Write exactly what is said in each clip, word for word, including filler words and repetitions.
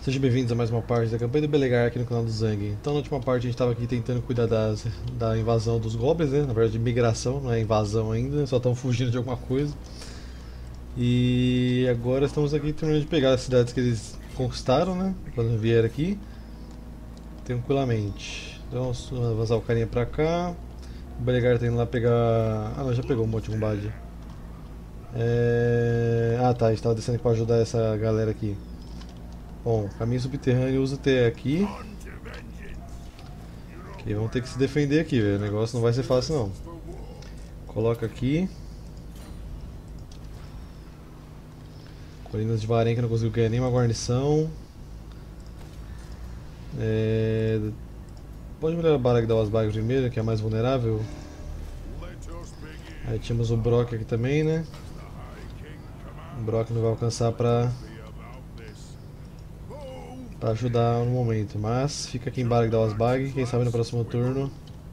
Sejam bem-vindos a mais uma parte da campanha do Belegar aqui no canal do Zang. Então, na última parte, a gente estava aqui tentando cuidar das, da invasão dos goblins, né? Na verdade, migração, não é invasão ainda, só estão fugindo de alguma coisa. E agora estamos aqui terminando de pegar as cidades que eles conquistaram, né? Quando vieram aqui, tranquilamente. Então, vamos avançar o carinha pra cá. O Belegar tá indo lá pegar. Ah, não, já pegou um monte de combate. É... Ah, tá, a gente estava descendo aqui pra ajudar essa galera aqui. Bom, caminho subterrâneo usa até aqui. Ok, vamos ter que se defender aqui, velho. O negócio não vai ser fácil não. Coloca aqui. Colinas de Varenka não conseguiu ganhar nenhuma guarnição. É... Pode melhorar a Barak da Wasbag primeiro, que é a mais vulnerável. Aí tínhamos o Brock aqui também, né? O Brock não vai alcançar pra, pra ajudar no momento. Mas fica aqui em Barak da Wasbag, quem sabe no próximo turno.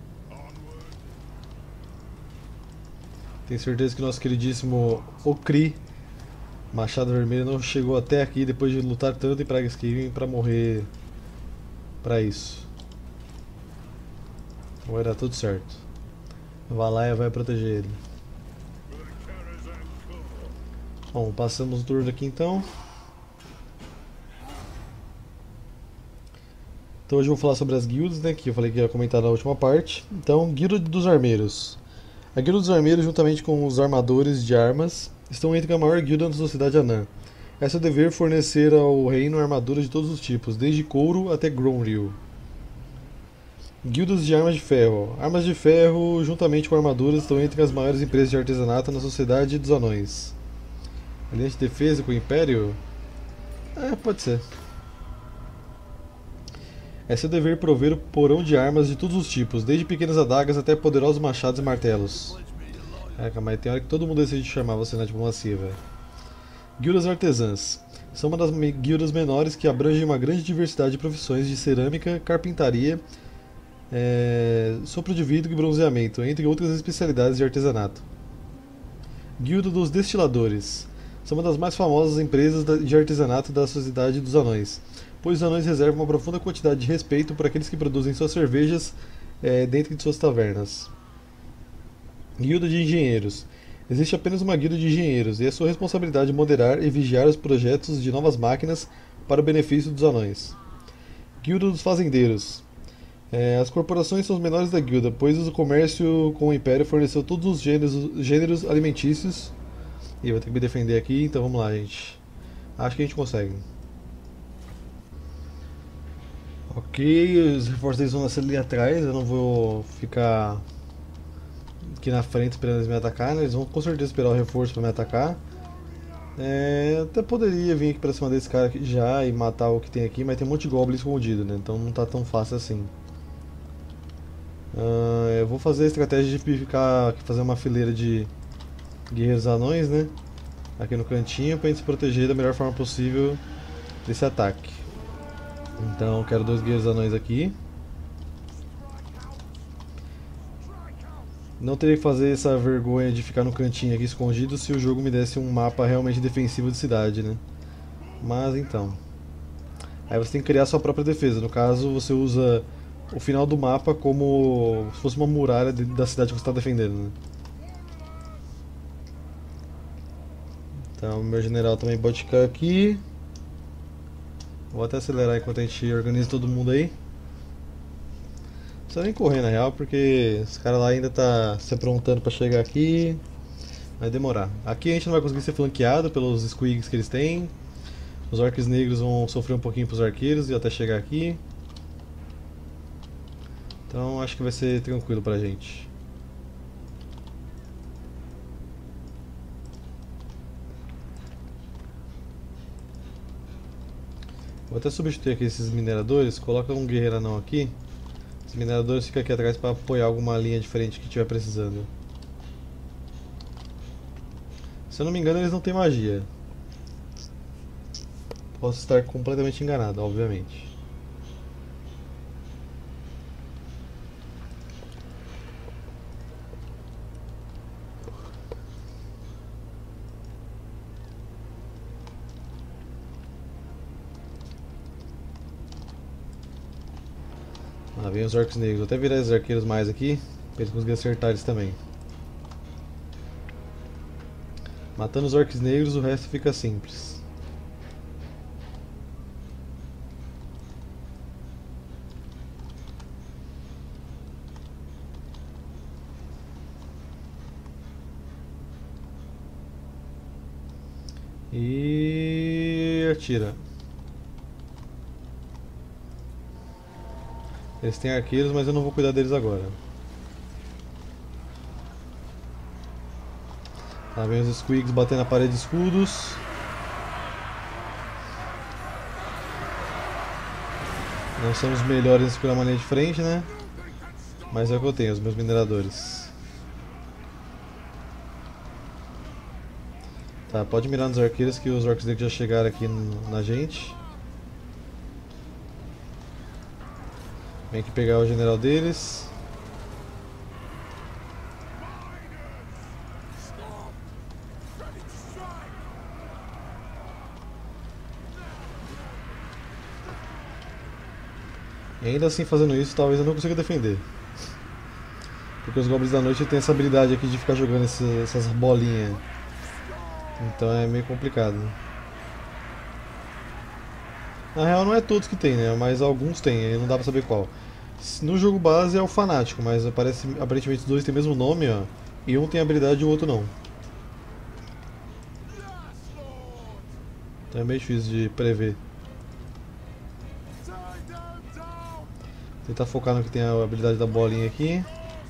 Tenho certeza que nosso queridíssimo Okri Machado Vermelho não chegou até aqui depois de lutar tanto em Praga Skaven pra morrer pra isso. Vai dar tudo certo. Valaya vai proteger ele. Bom, passamos o turno aqui então. Então hoje eu vou falar sobre as guildas, né, que eu falei que ia comentar na última parte. Então, Guilda dos Armeiros. A Guilda dos Armeiros, juntamente com os armadores de armas, estão entre a maior guilda da sociedade anã. É seu dever fornecer ao reino armaduras de todos os tipos, desde couro até Gromril. Guildas de armas de ferro. Armas de ferro, juntamente com armaduras, estão entre as maiores empresas de artesanato na sociedade dos anões. Aliança de defesa com o Império? É, pode ser. É seu dever prover o porão de armas de todos os tipos, desde pequenas adagas até poderosos machados e martelos. Caraca, mas tem hora que todo mundo decide chamar você na diplomacia, velho. Guildas artesãs. São uma das guildas menores que abrangem uma grande diversidade de profissões de cerâmica, carpintaria, é, sopro de vidro e bronzeamento, entre outras especialidades de artesanato. Guilda dos Destiladores. São uma das mais famosas empresas de artesanato da sociedade dos anões, pois os anões reservam uma profunda quantidade de respeito por aqueles que produzem suas cervejas é, dentro de suas tavernas. Guilda de Engenheiros. Existe apenas uma guilda de engenheiros, e é sua responsabilidade moderar e vigiar os projetos de novas máquinas para o benefício dos anões. Guilda dos Fazendeiros. É, as corporações são os menores da guilda, pois o comércio com o Império forneceu todos os gêneros, gêneros alimentícios. E eu vou ter que me defender aqui, então vamos lá, gente. Acho que a gente consegue. Ok, os reforços deles vão nascer ali atrás, eu não vou ficar aqui na frente esperando eles me atacar, né? Eles vão com certeza esperar o reforço para me atacar. É, até poderia vir aqui pra cima desse cara aqui já e matar o que tem aqui, mas tem um monte de goblin escondido, né? Então não tá tão fácil assim. Ah, eu vou fazer a estratégia de ficar fazer uma fileira de guerreiros anões, né? Aqui no cantinho pra gente se proteger da melhor forma possível desse ataque. Então eu quero dois guerreiros anões aqui. Não teria que fazer essa vergonha de ficar no cantinho aqui escondido se o jogo me desse um mapa realmente defensivo de cidade, né? Mas então. Aí você tem que criar sua própria defesa. No caso, você usa o final do mapa como se fosse uma muralha da cidade que você está defendendo, né? Então, meu general também pode ficar aqui. Vou até acelerar enquanto a gente organiza todo mundo aí. Não precisa nem correr na real, porque esse cara lá ainda tá se aprontando pra chegar aqui. Vai demorar. Aqui a gente não vai conseguir ser flanqueado pelos squigs que eles têm. Os orcs negros vão sofrer um pouquinho pros arqueiros e até chegar aqui. Então acho que vai ser tranquilo pra gente. Vou até substituir aqui esses mineradores. Coloca um guerreiro anão aqui. Os mineradores ficam aqui atrás para apoiar alguma linha diferente que estiver precisando. Se eu não me engano, eles não têm magia. Posso estar completamente enganado, obviamente. Lá vem os orcs negros. Vou até virar esses arqueiros mais aqui, pra eles conseguirem acertar eles também. Matando os orcs negros, o resto fica simples. E atira. Eles têm arqueiros, mas eu não vou cuidar deles agora. Lá vem os squigs batendo na parede de escudos. Não somos melhores em segurar uma linha de frente, né? Mas é o que eu tenho, os meus mineradores. Tá, pode mirar nos arqueiros que os orcs já chegaram aqui na gente. Vem aqui pegar o general deles. E ainda assim fazendo isso, talvez eu não consiga defender. Porque os goblins da noite têm essa habilidade aqui de ficar jogando esse, essas bolinhas. Então é meio complicado. Na real não é todos que tem, né? Mas alguns tem, aí não dá pra saber qual. No jogo base é o fanático, mas aparece, aparentemente os dois têm o mesmo nome, ó. E um tem habilidade e o outro não. Então é meio difícil de prever. Tentar focar no que tem a habilidade da bolinha aqui.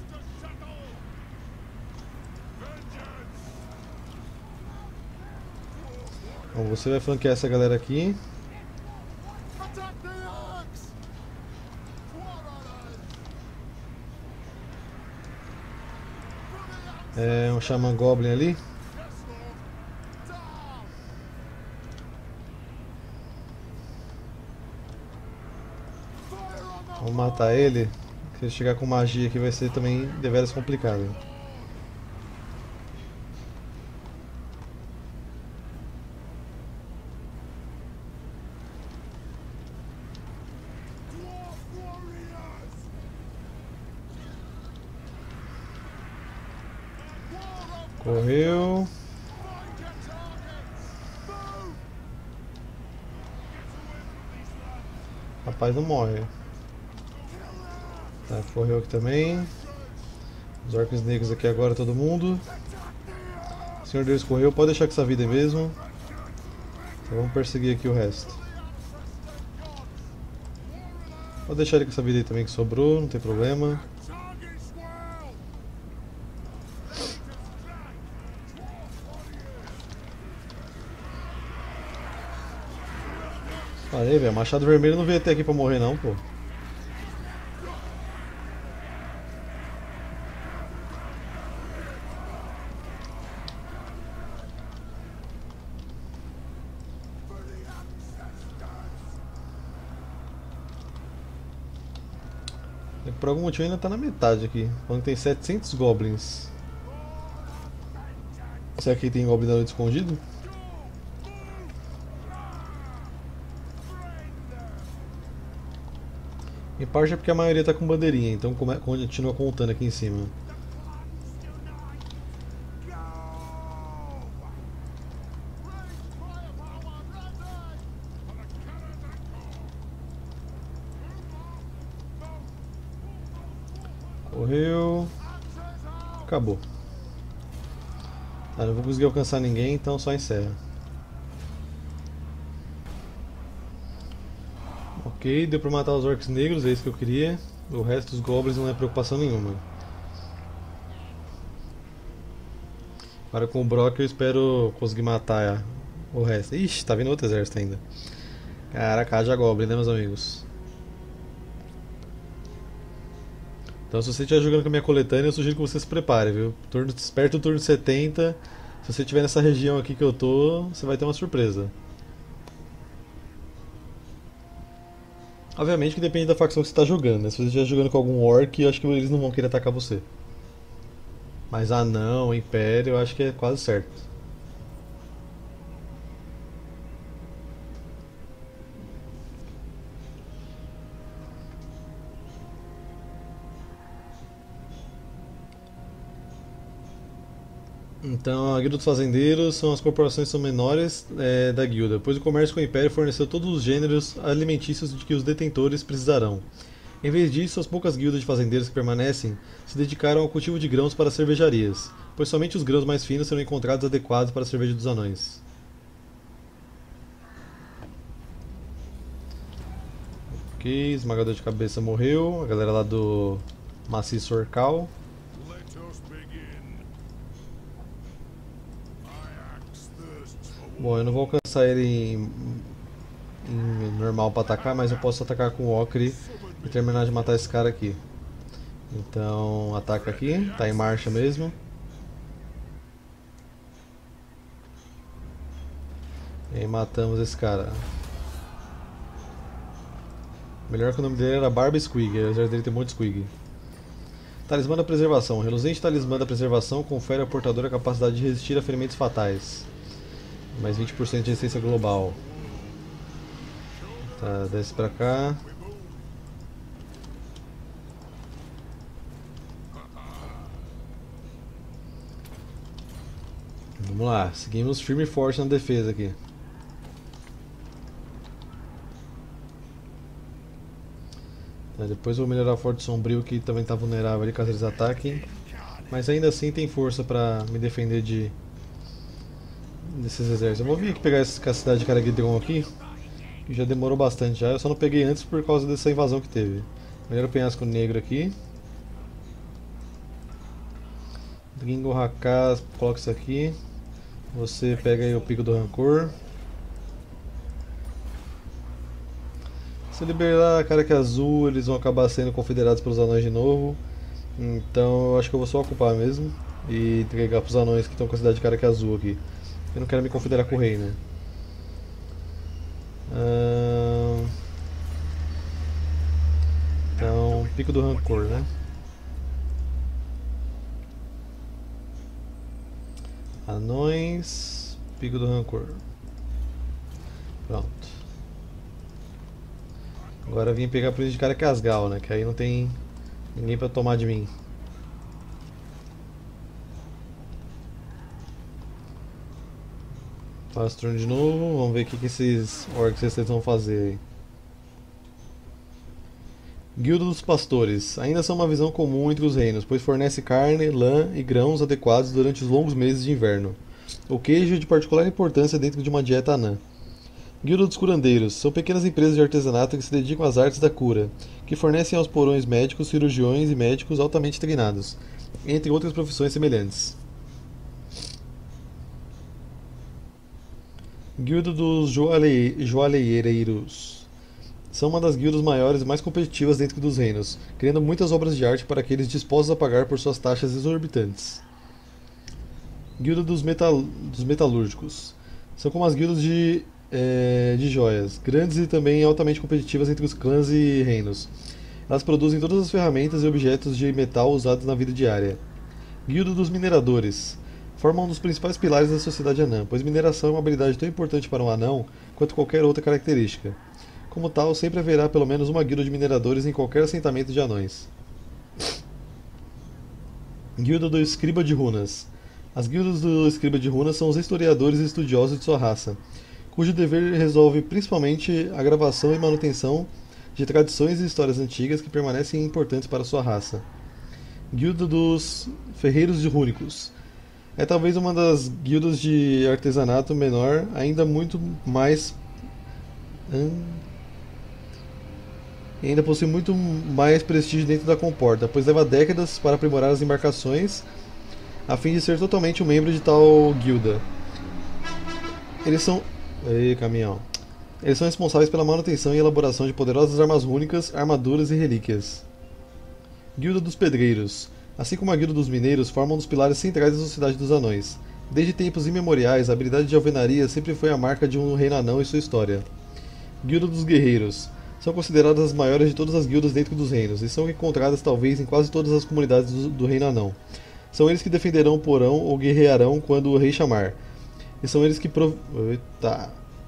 Bom, você vai flanquear essa galera aqui. É um Shaman Goblin ali. Vamos matar ele. Se ele chegar com magia aqui vai ser também deveras complicado. Correu. Rapaz, não morre. Tá, correu aqui também. Os orcs negros aqui agora, todo mundo. O senhor deles correu, pode deixar com essa vida aí mesmo. Então vamos perseguir aqui o resto. Pode deixar ele com essa vida aí também que sobrou, não tem problema. Olha aí, velho, Machado Vermelho não veio até aqui pra morrer não, pô. Por algum motivo ainda tá na metade aqui, quando tem setecentos goblins. Será que tem goblin da noite escondido? Em parte é porque a maioria tá com bandeirinha, então continua contando aqui em cima. Correu. Acabou. Ah, não vou conseguir alcançar ninguém, então só encerra. Ok, deu pra matar os orcs negros, é isso que eu queria. O resto dos goblins não é preocupação nenhuma. Agora com o Brock eu espero conseguir matar o resto. Ixi, tá vindo outro exército ainda. Caraca, haja goblin, né, meus amigos? Então se você estiver jogando com a minha coletânea, eu sugiro que você se prepare, viu? Turno, perto do turno setenta, se você estiver nessa região aqui que eu tô, você vai ter uma surpresa. Obviamente que depende da facção que você está jogando, né? Se você estiver jogando com algum orc, eu acho que eles não vão querer atacar você. Mas anão, império, eu acho que é quase certo. Então, a Guilda dos Fazendeiros são as corporações que são menores é, da guilda, pois o comércio com o Império forneceu todos os gêneros alimentícios de que os detentores precisarão. Em vez disso, as poucas guildas de fazendeiros que permanecem se dedicaram ao cultivo de grãos para cervejarias, pois somente os grãos mais finos serão encontrados adequados para a cerveja dos anões. Ok, esmagador de cabeça morreu, a galera lá do Maciço Orcal. Bom, eu não vou alcançar ele em, em normal para atacar, mas eu posso atacar com o Ocre e terminar de matar esse cara aqui. Então, ataca aqui, tá em marcha mesmo. E aí matamos esse cara. Melhor que o nome dele era Barba Squig, apesar dele ter um monte de Squig. Talismã da Preservação. O reluzente Talismã da Preservação confere ao portador a capacidade de resistir a ferimentos fatais. Mais vinte por cento de resistência global. Tá, desce pra cá. Vamos lá, seguimos firme e forte na defesa aqui. Tá, depois vou melhorar o Forte Sombrio, que também está vulnerável ali caso eles ataquem. Mas ainda assim tem força pra me defender de desses exércitos. Eu vou vir aqui pegar essa cidade de Caragidron aqui, que já demorou bastante já. Eu só não peguei antes por causa dessa invasão que teve. Melhor o penhasco negro aqui. Gingo Hakka, coloca isso aqui. Você pega aí o Pico do Rancor. Se liberar a Caraque Azul, eles vão acabar sendo confederados pelos anões de novo. Então eu acho que eu vou só ocupar mesmo e entregar pros anões que estão com a cidade de Caraque Azul aqui. Eu não quero me confederar com o rei, né? Ah, então, Pico do Rancor, né? Anões, Pico do Rancor. Pronto. Agora eu vim pegar a polícia de Caraque Azgal, né? Que aí não tem ninguém pra tomar de mim. Faço turno de novo, vamos ver o que, que esses orcs vão fazer aí. Guilda dos Pastores. Ainda são uma visão comum entre os reinos, pois fornece carne, lã e grãos adequados durante os longos meses de inverno. O queijo é de particular importância dentro de uma dieta anã. Guilda dos Curandeiros. São pequenas empresas de artesanato que se dedicam às artes da cura, que fornecem aos porões médicos, cirurgiões e médicos altamente treinados, entre outras profissões semelhantes. Guilda dos Joalhe... Joalheireiros. São uma das guildas maiores e mais competitivas dentro dos reinos, criando muitas obras de arte para aqueles dispostos a pagar por suas taxas exorbitantes. Guilda dos, metal... dos Metalúrgicos. São como as guildas de, é... de joias, grandes e também altamente competitivas entre os clãs e reinos. Elas produzem todas as ferramentas e objetos de metal usados na vida diária. Guilda dos Mineradores. Formam um dos principais pilares da sociedade anã, pois mineração é uma habilidade tão importante para um anão quanto qualquer outra característica. Como tal, sempre haverá pelo menos uma guilda de mineradores em qualquer assentamento de anões. Guilda do Escriba de Runas. As guildas do Escriba de Runas são os historiadores e estudiosos de sua raça, cujo dever resolve principalmente a gravação e manutenção de tradições e histórias antigas que permanecem importantes para sua raça. Guilda dos Ferreiros de Rúnicos. É talvez uma das guildas de artesanato menor, ainda muito mais. Hum, e ainda possui muito mais prestígio dentro da comporta, pois leva décadas para aprimorar as embarcações a fim de ser totalmente um membro de tal guilda. Eles são. Ei, caminhão. Eles são responsáveis pela manutenção e elaboração de poderosas armas rúnicas, armaduras e relíquias. Guilda dos Pedreiros. Assim como a Guilda dos Mineiros, formam um dos pilares centrais da sociedade dos anões. Desde tempos imemoriais, a habilidade de alvenaria sempre foi a marca de um reino anão e sua história. Guilda dos Guerreiros. São consideradas as maiores de todas as guildas dentro dos reinos, e são encontradas talvez em quase todas as comunidades do, do reino anão. São eles que defenderão o porão ou guerrearão quando o rei chamar. E são eles que prov... Eita.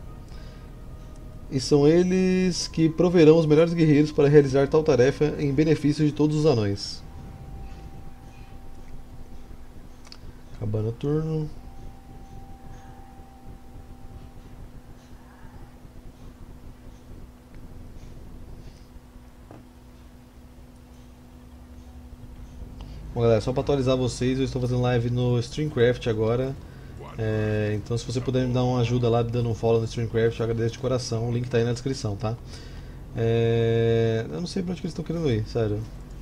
E são eles que proverão os melhores guerreiros para realizar tal tarefa em benefício de todos os anões. Acabando o turno. Bom, galera, só para atualizar vocês, eu estou fazendo live no Streamcraft agora. É, então se você puder me dar uma ajuda lá, dando um follow no Streamcraft, eu agradeço de coração. O link tá aí na descrição, tá? É, eu não sei pra onde que eles estão querendo ir, sério.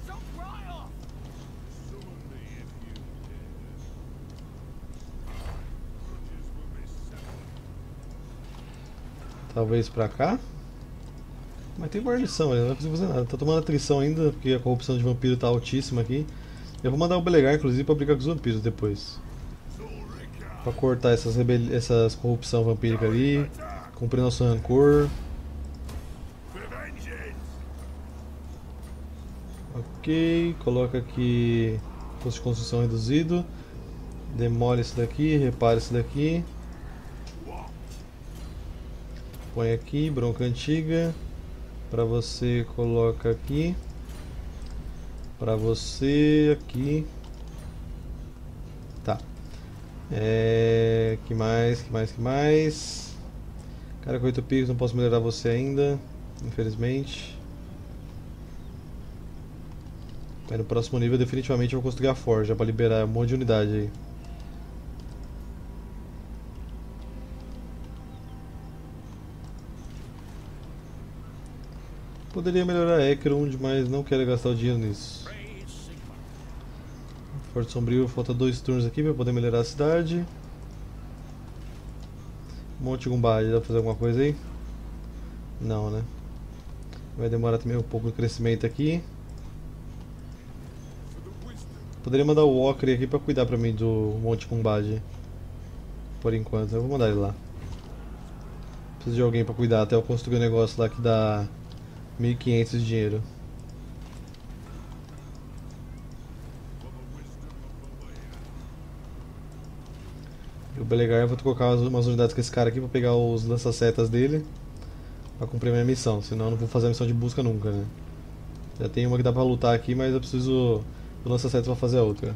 Talvez pra cá? Mas tem guarnição, ele não vai conseguir fazer nada. Tá tomando atrição ainda, porque a corrupção de vampiro tá altíssima aqui. Eu vou mandar o Belegar, inclusive, pra brigar com os vampiros depois. Pra cortar essas, rebel... essas corrupção vampírica ali. Cumprir nosso rancor. Ok, coloca aqui custo de construção reduzido. Demole isso daqui, repara isso daqui. Põe aqui, bronca antiga. Pra você coloca aqui. Pra você aqui. Tá. É... Que mais, que mais, que mais? Cara com oito picos, não posso melhorar você ainda, infelizmente. Mas no próximo nível definitivamente eu vou construir a forja pra liberar um monte de unidade aí. Poderia melhorar a Ekrond, mas não quero gastar o dinheiro nisso. Forte Sombrio, falta dois turnos aqui para poder melhorar a cidade. Monte Gumbad, dá pra fazer alguma coisa aí? Não, né? Vai demorar também um pouco o crescimento aqui. Poderia mandar o Walker aqui para cuidar pra mim do Monte Gumbad. Por enquanto, eu vou mandar ele lá. Preciso de alguém para cuidar até eu construir um negócio lá que dá mil e quinhentos de dinheiro. E o Belegar, eu vou colocar umas unidades com esse cara aqui pra pegar os lança-setas dele pra cumprir minha missão, senão eu não vou fazer a missão de busca nunca, né? Já tem uma que dá pra lutar aqui, mas eu preciso do lança-setas pra fazer a outra.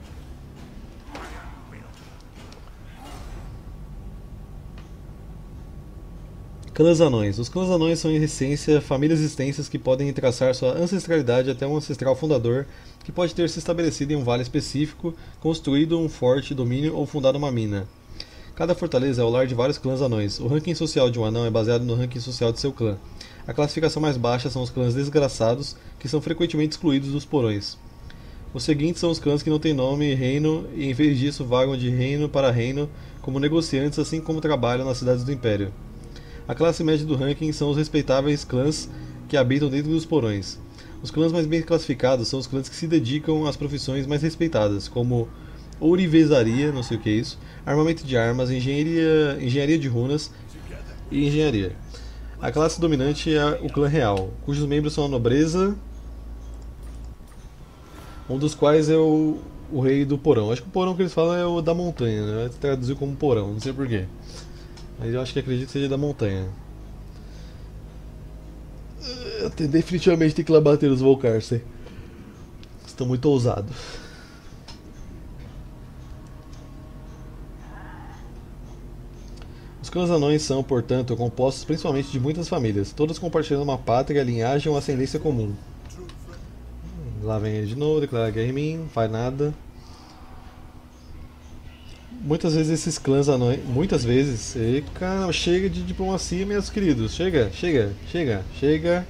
Clãs anões. Os clãs anões são em essência famílias extensas que podem traçar sua ancestralidade até um ancestral fundador que pode ter se estabelecido em um vale específico, construído um forte domínio ou fundado uma mina. Cada fortaleza é o lar de vários clãs anões. O ranking social de um anão é baseado no ranking social de seu clã. A classificação mais baixa são os clãs desgraçados, que são frequentemente excluídos dos porões. Os seguintes são os clãs que não têm nome e reino e em vez disso vagam de reino para reino como negociantes, assim como trabalham nas cidades do Império. A classe média do ranking são os respeitáveis clãs que habitam dentro dos porões. Os clãs mais bem classificados são os clãs que se dedicam às profissões mais respeitadas, como ourivesaria, não sei o que é isso, armamento de armas, engenharia, engenharia de runas e engenharia. A classe dominante é o clã real, cujos membros são a nobreza, um dos quais é o, o rei do porão. Acho que o porão que eles falam é o da montanha, né? Vai traduzir como porão, não sei porquê. Mas eu acho que acredito que seja da montanha. Eu definitivamente tem que ir lá bater os Volcarce. Estão muito ousados. Os clãs anões são, portanto, compostos principalmente de muitas famílias, todas compartilhando uma pátria, linhagem ou ascendência comum. Lá vem ele de novo, declarar guerra em mim, não faz nada. Muitas vezes esses clãs anões, muitas vezes, e, cara, chega de diplomacia, meus queridos, chega, chega, chega, chega.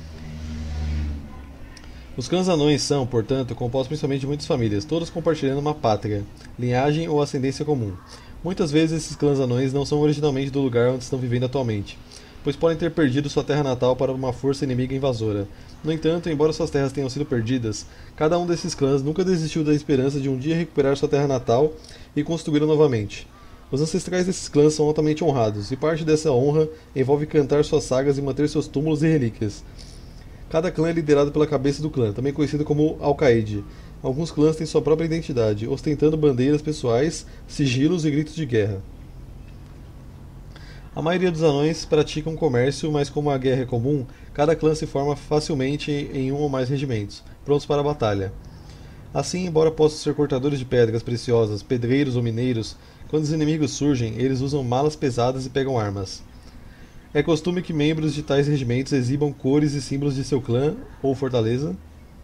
Os clãs anões são, portanto, compostos principalmente de muitas famílias, todas compartilhando uma pátria, linhagem ou ascendência comum. Muitas vezes esses clãs anões não são originalmente do lugar onde estão vivendo atualmente, pois podem ter perdido sua terra natal para uma força inimiga invasora. No entanto, embora suas terras tenham sido perdidas, cada um desses clãs nunca desistiu da esperança de um dia recuperar sua terra natal e construí-la novamente. Os ancestrais desses clãs são altamente honrados, e parte dessa honra envolve cantar suas sagas e manter seus túmulos e relíquias. Cada clã é liderado pela cabeça do clã, também conhecido como Alcaide. Alguns clãs têm sua própria identidade, ostentando bandeiras pessoais, sigilos e gritos de guerra. A maioria dos anões praticam comércio, mas como a guerra é comum, cada clã se forma facilmente em um ou mais regimentos, prontos para a batalha. Assim, embora possam ser cortadores de pedras preciosas, pedreiros ou mineiros, quando os inimigos surgem, eles usam malas pesadas e pegam armas. É costume que membros de tais regimentos exibam cores e símbolos de seu clã ou fortaleza,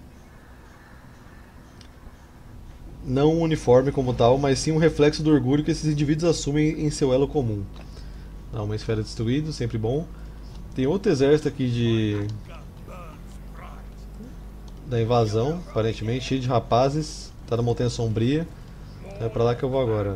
não um uniforme como tal, mas sim um reflexo do orgulho que esses indivíduos assumem em seu elo comum. Dá uma esfera destruída, sempre bom. Tem outro exército aqui de da invasão, aparentemente, cheio de rapazes. Tá na Montanha Sombria. É pra lá que eu vou agora.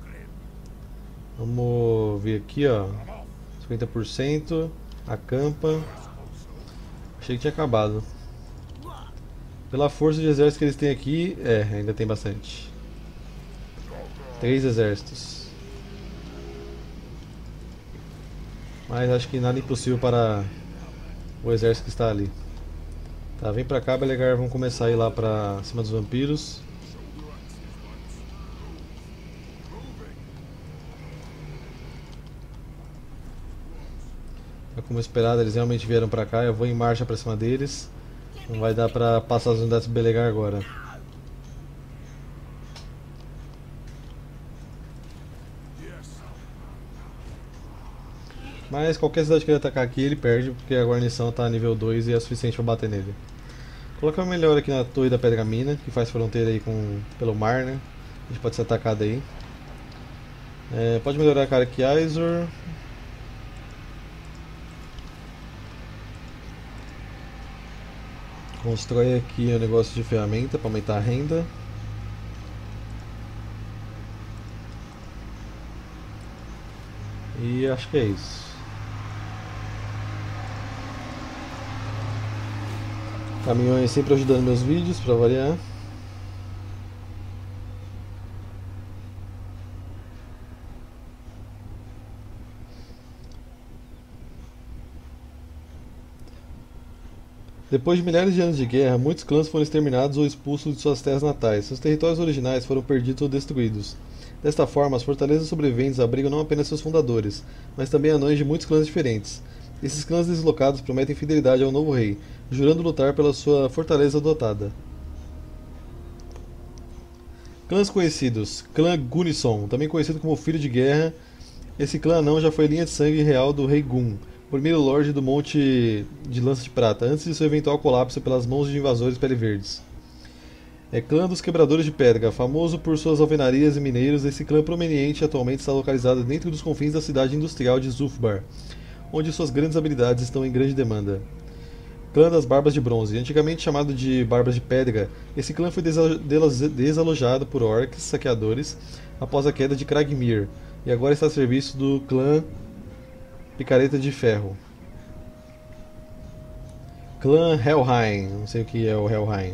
Vamos ver aqui, ó. cinquenta por cento. Acampa. Achei que tinha acabado. Pela força de exército que eles têm aqui, é, ainda tem bastante. Três exércitos. Mas acho que nada impossível para o exército que está ali. Tá, vem pra cá, Belegar, vamos começar a ir lá pra cima dos vampiros. É como esperado, eles realmente vieram pra cá, eu vou em marcha pra cima deles. Não vai dar pra passar as unidades do Belegar agora. Mas qualquer cidade que ele atacar aqui, ele perde, porque a guarnição está nível dois e é suficiente para bater nele. Colocar melhor aqui na Torre da Pergamina, que faz fronteira aí com, pelo mar, né? A gente pode ser atacado aí. É, pode melhorar a cara aqui, Aizor. Constrói aqui o negócio de ferramenta para aumentar a renda. E acho que é isso. Caminhões sempre ajudando meus vídeos, para variar. Depois de milhares de anos de guerra, muitos clãs foram exterminados ou expulsos de suas terras natais. Seus territórios originais foram perdidos ou destruídos. Desta forma, as fortalezas sobreviventes abrigam não apenas seus fundadores, mas também anões de muitos clãs diferentes. Esses clãs deslocados prometem fidelidade ao novo rei, jurando lutar pela sua fortaleza adotada. Clãs conhecidos: Clã Gunnison, também conhecido como Filho de Guerra. Esse clã anão já foi linha de sangue real do rei Gun, primeiro lorde do Monte de Lança de Prata, antes de seu eventual colapso pelas mãos de invasores pele verdes. É clã dos Quebradores de Pedra, famoso por suas alvenarias e mineiros. Esse clã prominente atualmente está localizado dentro dos confins da cidade industrial de Zulfbar, onde suas grandes habilidades estão em grande demanda. Clã das Barbas de Bronze, antigamente chamado de Barbas de Pedra, esse clã foi desalojado por orcs saqueadores após a queda de Kragmir, e agora está a serviço do clã Picareta de Ferro. Clã Helheim, não sei o que é o Helheim.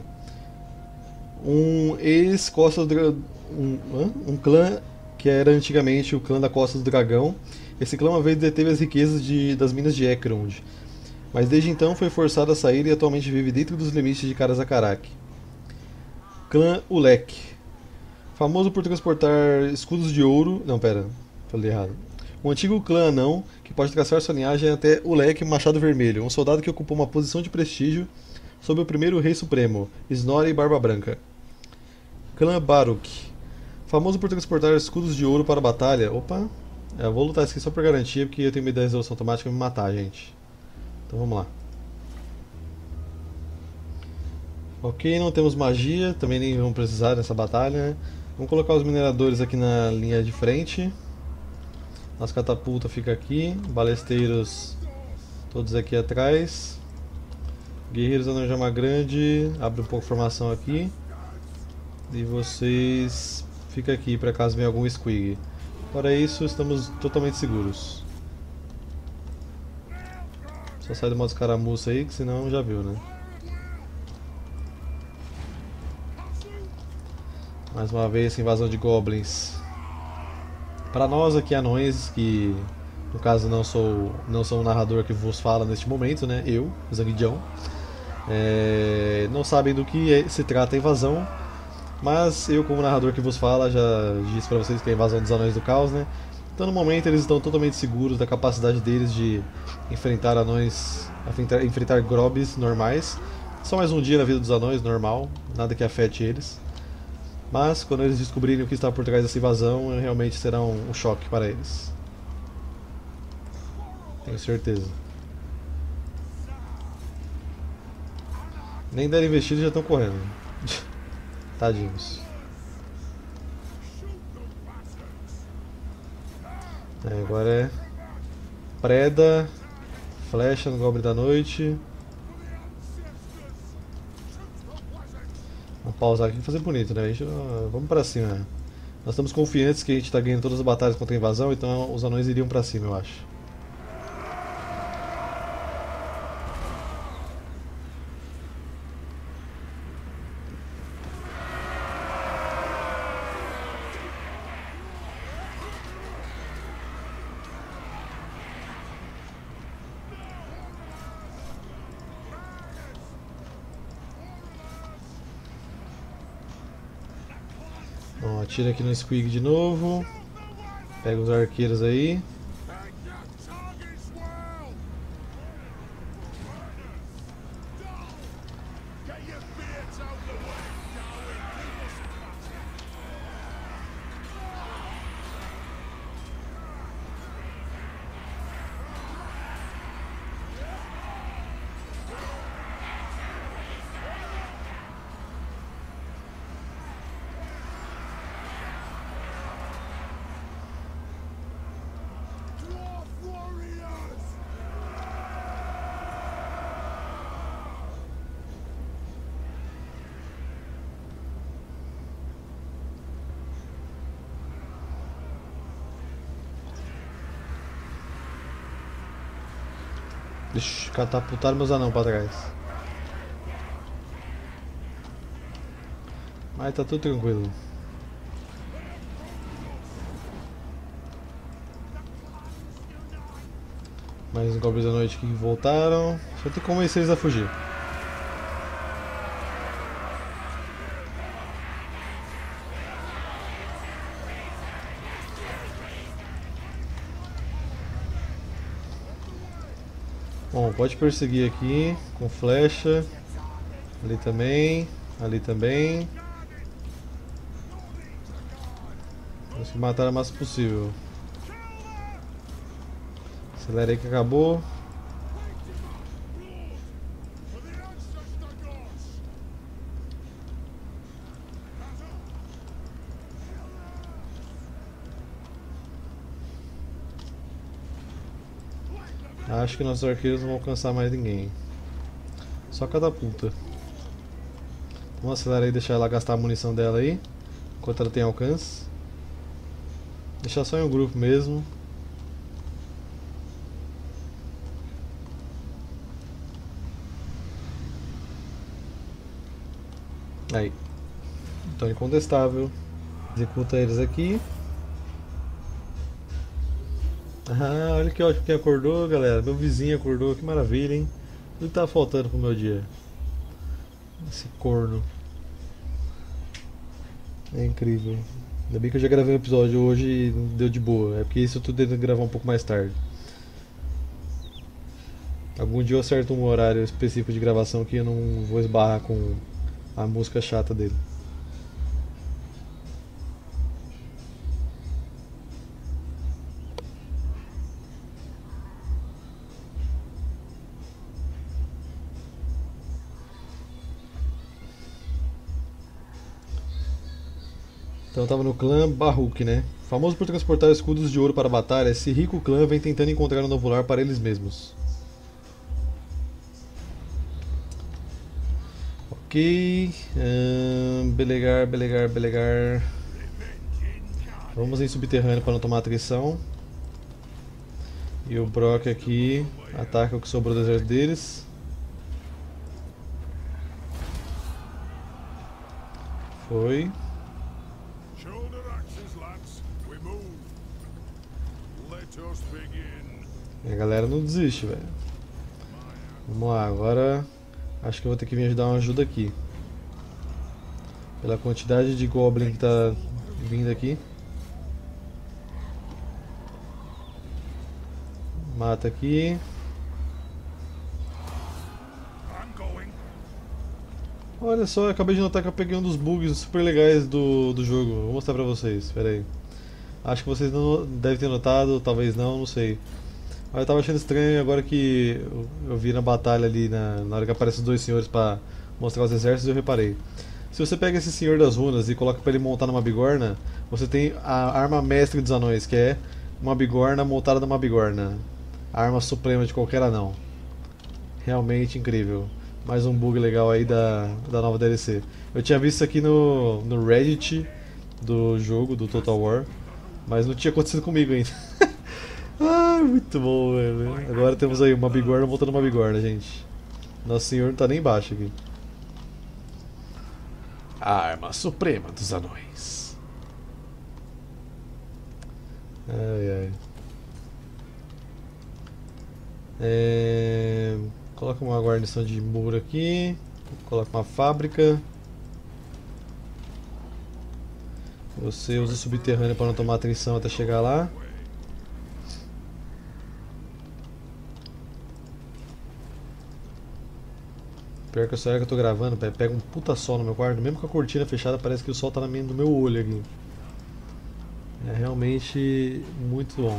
Um ex-Costa do Dragão. Um, um clã que era antigamente o clã da Costa do Dragão. Esse clã uma vez deteve as riquezas de, das minas de Ekrond, mas desde então foi forçado a sair e atualmente vive dentro dos limites de Karazakarak. Clã Ulek, famoso por transportar escudos de ouro. Não, pera, falei errado. Um antigo clã anão que pode traçar sua linhagem até Ulek Machado Vermelho, um soldado que ocupou uma posição de prestígio sob o primeiro rei supremo, Snorri Barba Branca. Clã Baruk, famoso por transportar escudos de ouro para a batalha. Opa, eu vou lutar isso aqui só por garantia, porque eu tenho medo da resolução automática me matar, gente. Então vamos lá. Ok, não temos magia, também nem vamos precisar dessa batalha, né? Vamos colocar os mineradores aqui na linha de frente. As catapultas ficam aqui, balesteiros todos aqui atrás. Guerreiros da Jama Grande, abre um pouco de formação aqui. E vocês ficam aqui para caso venha algum squig. Fora isso, estamos totalmente seguros. Só sai do modo escaramuça aí, que senão já viu, né? Mais uma vez, invasão de goblins. Para nós aqui anões, que no caso não sou, não sou o narrador que vos fala neste momento, né? Eu, Zanguijão. É, não sabem do que é, se trata a invasão, mas eu como narrador que vos fala já disse para vocês que é a invasão dos Anões do Caos, né? Então no momento eles estão totalmente seguros da capacidade deles de enfrentar anões, enfrentar, enfrentar grobs normais. Só mais um dia na vida dos anões, normal, nada que afete eles. Mas quando eles descobrirem o que está por trás dessa invasão, realmente será um, um choque para eles. Tenho certeza. Nem deram investido e já estão correndo. Tadinhos. É, agora é preda, flecha no Goblin da Noite. Vamos pausar aqui e fazer bonito, né? A gente, uh, vamos pra cima. Né? Nós estamos confiantes que a gente está ganhando todas as batalhas contra a invasão, então os anões iriam pra cima, eu acho. Bom, atira aqui no Squig de novo. Pega os arqueiros aí. Deixa eu catapultar meus anão pra trás. Mas tá tudo tranquilo. Mais uns goblins da noite que voltaram. Só tem que convencer eles a fugir. Bom, pode perseguir aqui com flecha. Ali também. Ali também. Vamos se matar o máximo possível. Acelera aí que acabou. Acho que nossos arqueiros não vão alcançar mais ninguém. Só catapulta. Vamos acelerar aí e deixar ela gastar a munição dela aí. Enquanto ela tem alcance. Deixar só em um grupo mesmo. Aí. Então incontestável. Executa eles aqui. Ah, olha que ótimo, quem acordou, galera. Meu vizinho acordou, que maravilha, hein? O que tá faltando pro meu dia? Esse corno. É incrível. Ainda bem que eu já gravei um episódio hoje e deu de boa. É porque isso eu tô tentando gravar um pouco mais tarde. Algum dia eu acerto um horário específico de gravação que eu não vou esbarrar com a música chata dele. Então eu tava no clã Barruk, né? Famoso por transportar escudos de ouro para a batalha, esse rico clã vem tentando encontrar um novo lar para eles mesmos. Ok. Hum, belegar, belegar, belegar. Vamos em subterrâneo para não tomar atrição. E o Brock aqui ataca o que sobrou do exército deles. Foi. E a galera não desiste, velho. Vamos lá, agora acho que eu vou ter que vir ajudar uma ajuda aqui. Pela quantidade de goblin que tá vindo aqui. Mata aqui. Olha só, eu acabei de notar que eu peguei um dos bugs super legais do, do jogo. Vou mostrar pra vocês, espera aí. Acho que vocês não devem ter notado, talvez não, não sei. Mas eu tava achando estranho agora que eu, eu vi na batalha ali, na, na hora que aparecem os dois senhores pra mostrar os exércitos, eu reparei. Se você pega esse senhor das runas e coloca pra ele montar numa bigorna, você tem a arma mestre dos anões, que é uma bigorna montada numa bigorna. A arma suprema de qualquer anão. Realmente incrível. Mais um bug legal aí da, da nova D L C. Eu tinha visto isso aqui no, no Reddit do jogo, do Total War, mas não tinha acontecido comigo ainda. Ai, muito bom, velho. Agora temos aí uma bigorna montando uma bigorna, gente. Nosso senhor não tá nem embaixo aqui. A arma suprema dos anões. Ai, ai. É... Coloca uma guarnição de muro aqui. Coloca uma fábrica. Você usa o subterrâneo para não tomar atenção até chegar lá. Pior que essa hora que eu tô gravando, pega um puta sol no meu quarto. Mesmo com a cortina fechada, parece que o sol tá no meu olho aqui. É realmente muito bom.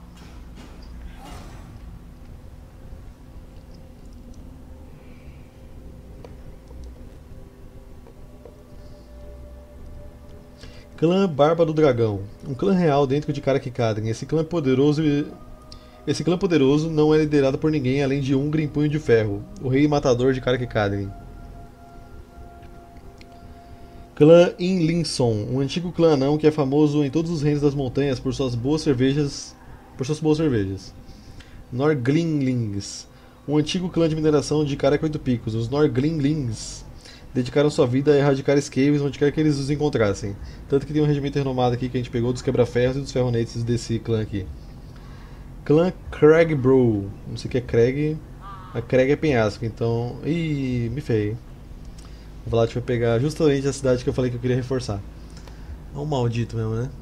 Clã Barba do Dragão. Um clã real dentro de Karak-Kadrin. Esse clã poderoso e... Esse clã poderoso não é liderado por ninguém além de Ungrim Punho de Ferro, o rei matador de Karak-Kadrin. Clã Inlinson, um antigo clã anão que é famoso em todos os reinos das montanhas por suas boas cervejas, por suas boas cervejas. Norglinlings, um antigo clã de mineração de Karak Oito Picos. Os Norglinlings dedicaram sua vida a erradicar escaves onde quer que eles os encontrassem. Tanto que tem um regimento renomado aqui que a gente pegou dos quebra-ferros e dos ferronetes desse clã aqui. Clã Craigbro, não sei o que é Craig, a Craig é penhasco, então... Ih, me ferrei. O Vlad vai pegar justamente a cidade que eu falei que eu queria reforçar. É um maldito mesmo, né?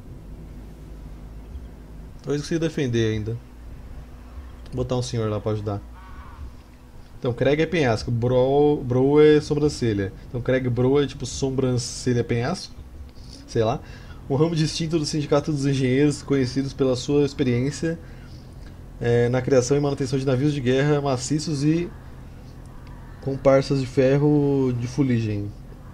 Talvez eu consiga defender ainda. Vou botar um senhor lá pra ajudar. Então, Craig é penhasco, Bro, Bro é sobrancelha. Então, Craig Bro é tipo sobrancelha penhasco, sei lá. Um ramo distinto do Sindicato dos Engenheiros, conhecidos pela sua experiência é, na criação e manutenção de navios de guerra maciços e comparsas de ferro de fuligem.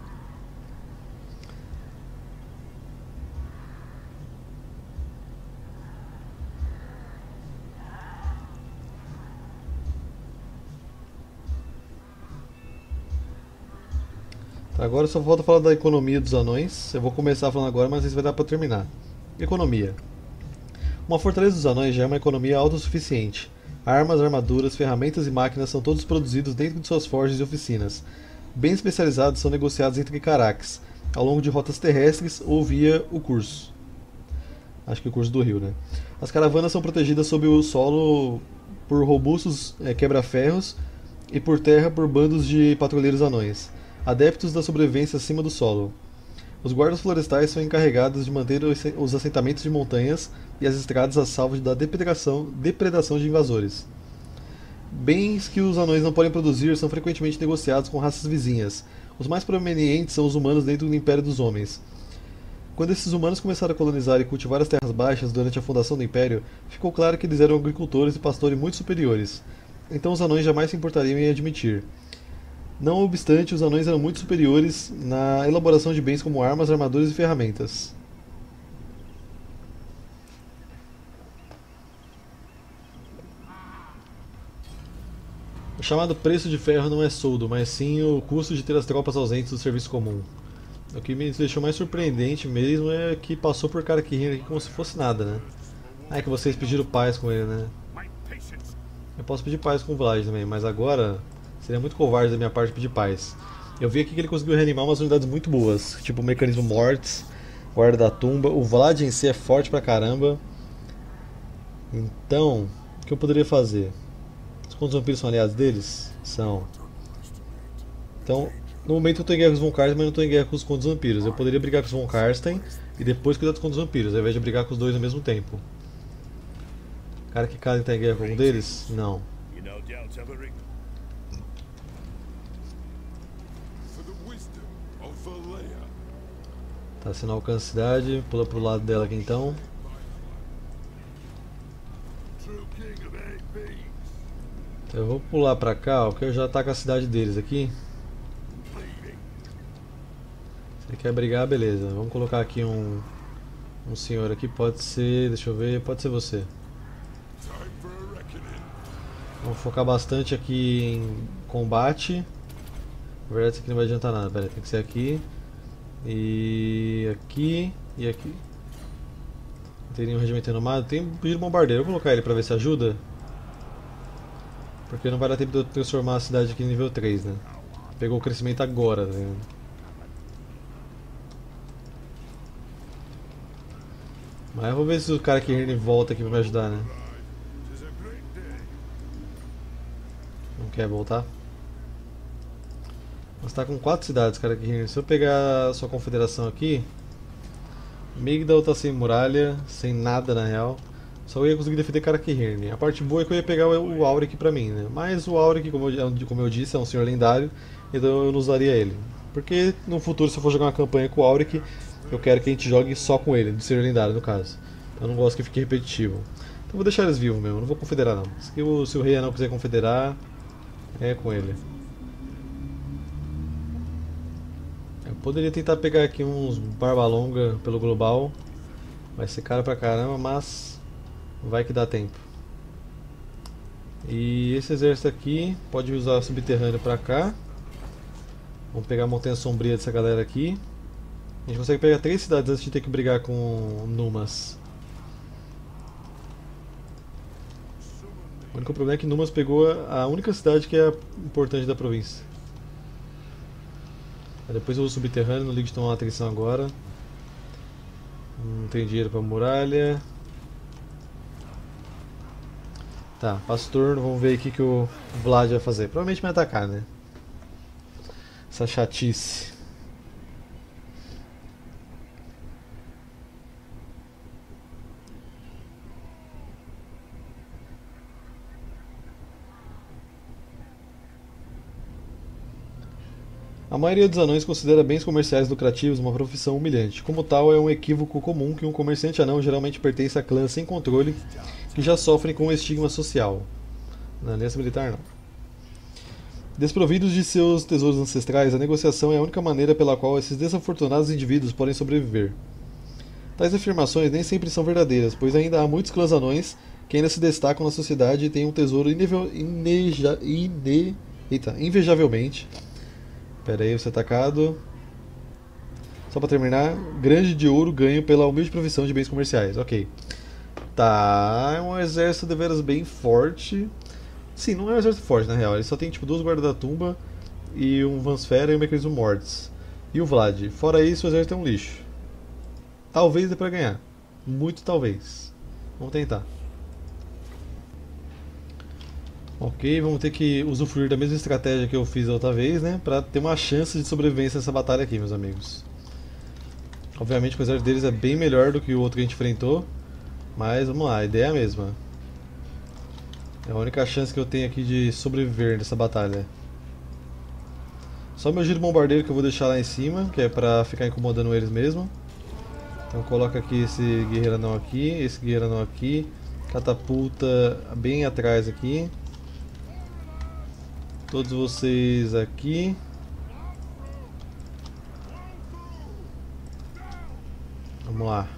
Agora só falta falar da economia dos anões. Eu vou começar falando agora, mas isso vai dar para terminar. Economia. Uma fortaleza dos anões já é uma economia autossuficiente. Armas, armaduras, ferramentas e máquinas são todos produzidos dentro de suas forjas e oficinas. Bens especializados são negociados entre Karaks, ao longo de rotas terrestres ou via o curso. Acho que o curso do rio, né? As caravanas são protegidas sob o solo por robustos é, quebra-ferros e por terra por bandos de patrulheiros anões, adeptos da sobrevivência acima do solo. Os guardas florestais são encarregados de manter os assentamentos de montanhas e as estradas a salvo da depredação, depredação de invasores. Bens que os anões não podem produzir são frequentemente negociados com raças vizinhas. Os mais prominentes são os humanos dentro do Império dos Homens. Quando esses humanos começaram a colonizar e cultivar as terras baixas durante a fundação do Império, ficou claro que eles eram agricultores e pastores muito superiores. Então os anões jamais se importariam em admitir. Não obstante, os anões eram muito superiores na elaboração de bens como armas, armaduras e ferramentas. O chamado preço de ferro não é soldo, mas sim o custo de ter as tropas ausentes do serviço comum. O que me deixou mais surpreendente mesmo é que passou por cara que rindo aqui como se fosse nada, né? Ah, é que vocês pediram paz com ele, né? Eu posso pedir paz com o Vlad também, mas agora seria muito covarde da minha parte pedir paz. Eu vi aqui que ele conseguiu reanimar umas unidades muito boas, tipo o mecanismo Mortis, guarda da tumba. O Vlad em si é forte pra caramba. Então, o que eu poderia fazer? Os contos vampiros são aliados deles? São. Então, no momento eu estou em guerra com os Von Karstein, mas não estou em guerra com os contos vampiros. Eu poderia brigar com os Von Karstein e depois cuidar dos contos vampiros, ao invés de brigar com os dois ao mesmo tempo. Karak-Kadrin está em guerra com um deles? Não. Tá sendo alcance cidade, pula pro lado dela aqui então. Eu vou pular pra cá, ó, porque eu já tá com a cidade deles aqui. Se ele quer brigar, beleza. Vamos colocar aqui um, um senhor aqui, pode ser, deixa eu ver, pode ser você. Vamos focar bastante aqui em combate. Na verdade isso aqui não vai adiantar nada, pera aí, tem que ser aqui. E aqui, e aqui. Não tem nenhum regimento renomado, tem um giro bombardeiro, eu vou colocar ele pra ver se ajuda. Porque não vai dar tempo de eu transformar a cidade aqui em nível três, né? Pegou o crescimento agora, tá vendo? Mas eu vou ver se o cara que volta aqui pra me ajudar, né? Não quer voltar? Mas tá com quatro cidades, cara. Que se eu pegar a sua confederação aqui, Migdal tá sem muralha, sem nada na real. Só eu ia conseguir defender Karakirne. A parte boa é que eu ia pegar o Auric pra mim, né? Mas o Auric, como eu, como eu disse, é um senhor lendário, então eu não usaria ele. Porque no futuro, se eu for jogar uma campanha com o Auric, eu quero que a gente jogue só com ele, de senhor lendário no caso. Eu não gosto que fique repetitivo. Então eu vou deixar eles vivos mesmo, não vou confederar não. Se o, se o rei não quiser confederar, é com ele. Eu poderia tentar pegar aqui uns barba longa pelo global. Vai ser caro pra caramba, mas vai que dá tempo. E esse exército aqui pode usar subterrâneo pra cá. Vamos pegar a montanha sombria dessa galera aqui. A gente consegue pegar três cidades antes de ter que brigar com Numas. O único problema é que Numas pegou a única cidade que é importante da província. Depois eu uso subterrâneo, não ligo de tomar uma atenção agora. Não tem dinheiro pra muralha. Tá, passo turno, vamos ver o que o Vlad vai fazer. Provavelmente vai atacar, né? Essa chatice. A maioria dos anões considera bens comerciais lucrativos uma profissão humilhante. Como tal, é um equívoco comum que um comerciante anão geralmente pertence a clãs sem controle que já sofrem com o estigma social. Na aliança militar, não. Desprovidos de seus tesouros ancestrais, a negociação é a única maneira pela qual esses desafortunados indivíduos podem sobreviver. Tais afirmações nem sempre são verdadeiras, pois ainda há muitos clãs anões que ainda se destacam na sociedade e têm um tesouro inevel, ineja, ine, eita, invejavelmente. Pera aí, você atacado. Só pra terminar, grande de ouro ganho pela humilde profissão de bens comerciais. Ok. Tá, é um exército deveras bem forte. Sim, não é um exército forte na real. Ele só tem tipo duas guardas da tumba e um Vansfera e um mecanismo Mortis. E o Vlad. Fora isso, o exército é um lixo. Talvez dê pra ganhar. Muito talvez. Vamos tentar. Ok, vamos ter que usufruir da mesma estratégia que eu fiz da outra vez, né? Pra ter uma chance de sobrevivência nessa batalha aqui, meus amigos. Obviamente o exército deles é bem melhor do que o outro que a gente enfrentou. Mas vamos lá, a ideia é a mesma. É a única chance que eu tenho aqui de sobreviver nessa batalha. Só meu giro bombardeiro que eu vou deixar lá em cima, que é pra ficar incomodando eles mesmo. Então coloca aqui esse guerreiro anão aqui, esse guerreiro anão aqui. Catapulta bem atrás aqui. Todos vocês aqui. Vamos lá.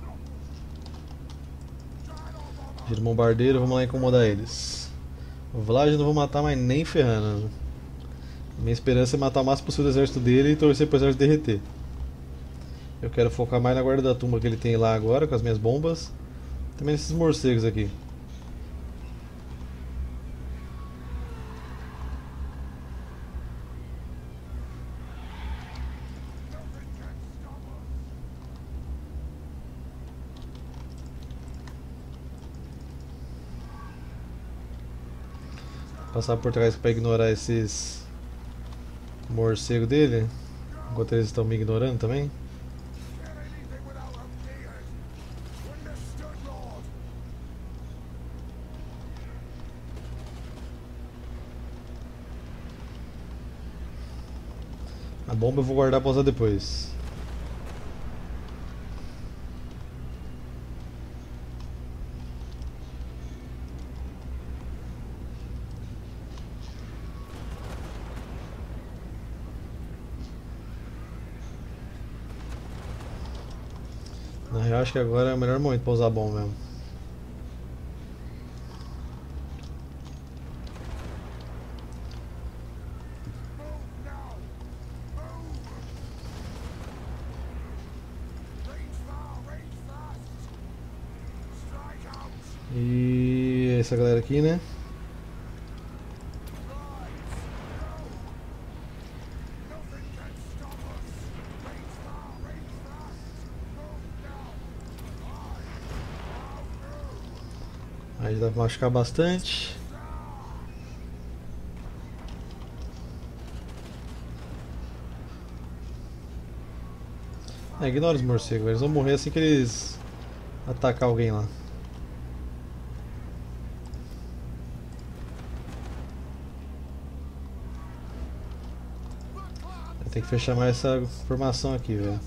Giro bombardeiro, vamos lá incomodar eles. O Vlad eu não vou matar mais nem ferrando. Minha esperança é matar o máximo possível do exército dele e torcer pro exército derreter. Eu quero focar mais na guarda da tumba que ele tem lá agora, com as minhas bombas. Também nesses morcegos aqui. Passar por trás para ignorar esses morcegos dele, enquanto eles estão me ignorando também. A bomba eu vou guardar pra usar depois. Na real, acho que agora é o melhor momento pra usar a bomba mesmo. E essa galera aqui, né? Aí dá pra machucar bastante. É, ignora os morcegos, eles vão morrer assim que eles atacar alguém lá. Tem que fechar mais essa formação aqui, velho.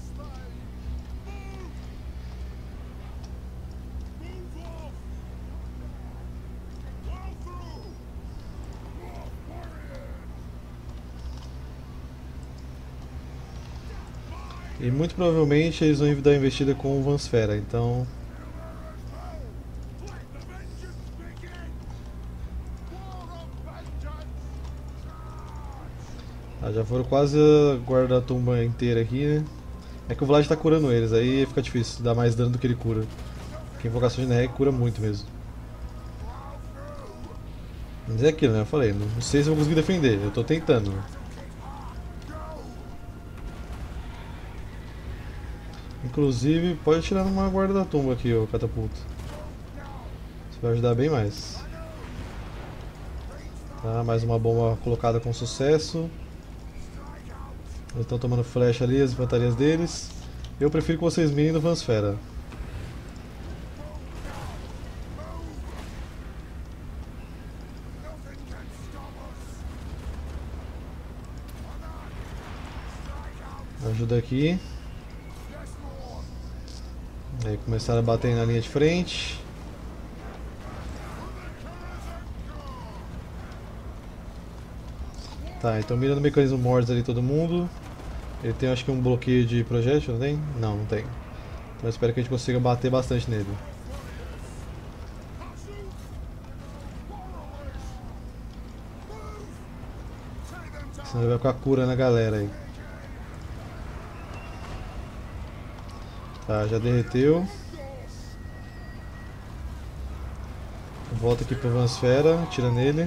E muito provavelmente eles vão dar a investida com o Vansfera, então... Ah, já foram quase a guarda-tumba inteira aqui, né? É que o Vlad tá curando eles, aí fica difícil dar mais dano do que ele cura. Porque a invocação de Nerec cura muito mesmo. Mas é aquilo, né? Eu falei, não sei se eu vou conseguir defender, eu tô tentando. Inclusive, pode tirar numa guarda da tumba aqui, ô catapulta. Isso vai ajudar bem mais. Tá, mais uma bomba colocada com sucesso. Eles estão tomando flecha ali, as infantarias deles. Eu prefiro que vocês mirem no Vansfera. Ajuda aqui. Aí começaram a bater na linha de frente. Tá, então mira no mecanismo Mordes ali todo mundo. Ele tem acho que um bloqueio de projétil, não tem? Não, não tem. Então eu espero que a gente consiga bater bastante nele. Senão ele vai ficar cura na galera aí. Tá, já derreteu. Volta aqui pro Vansfera, tira nele.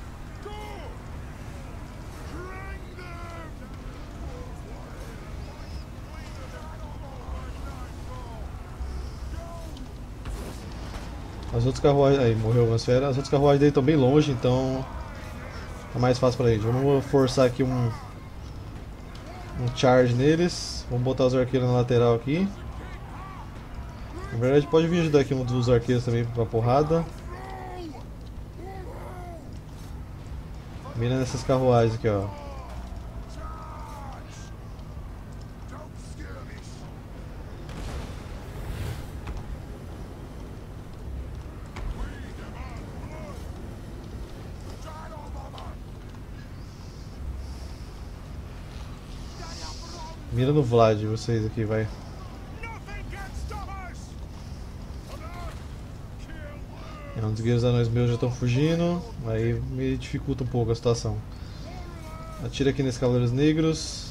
As outras carruagens... Aí, morreu o Vansfera. As outras carruagens dele estão bem longe, então... é mais fácil pra gente. Vamos forçar aqui um... um charge neles. Vamos botar os arqueiros na lateral aqui. Na verdade pode vir ajudar aqui um dos arqueiros também pra porrada. Mira nessas carruagens aqui, ó. Mira no Vlad, vocês aqui, vai. É, um dos guerreiros anões meus já estão fugindo, aí me dificulta um pouco a situação. Atira aqui nesses cavaleiros negros.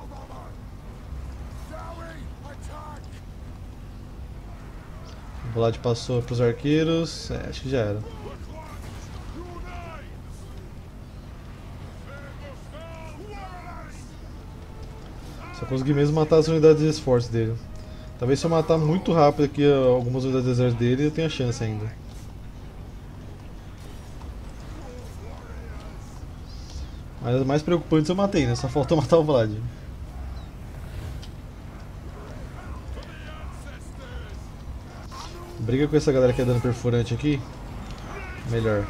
O Vlad passou para os arqueiros, é, acho que já era. Só consegui mesmo matar as unidades de esforço dele. Talvez se eu matar muito rápido aqui algumas unidades de exército dele, eu tenha chance ainda. Mas as mais preocupantes eu matei, né? Só falta matar o Vlad. Briga com essa galera que é dano perfurante aqui. Melhor.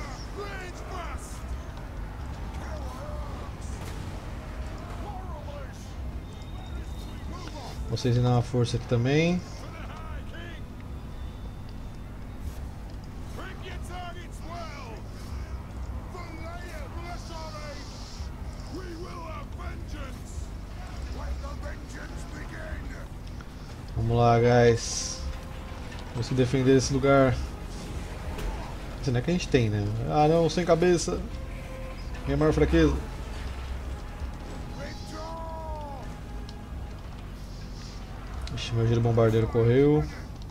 Vocês dão uma força aqui também. Vamos lá, guys. Vamos se defender desse lugar. Isso não é que a gente tem, né? Ah não, sem cabeça. Minha maior fraqueza. Ixi, meu giro bombardeiro correu.